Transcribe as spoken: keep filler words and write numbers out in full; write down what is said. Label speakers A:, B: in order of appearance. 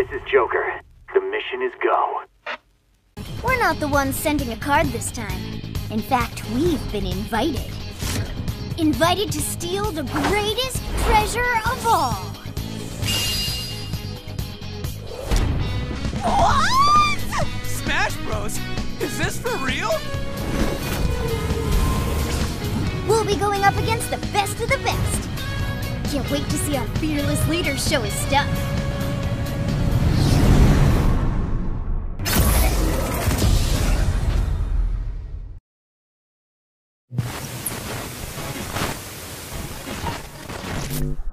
A: is Joker. The mission is go.
B: We're not the ones sending a card this time. In fact, we've been invited. Invited to steal the greatest treasure of all.
C: What? Smash Bros? Is this for real?
B: We'll be going up against the best of the best. Can't wait to see our fearless leader show his stuff.
D: You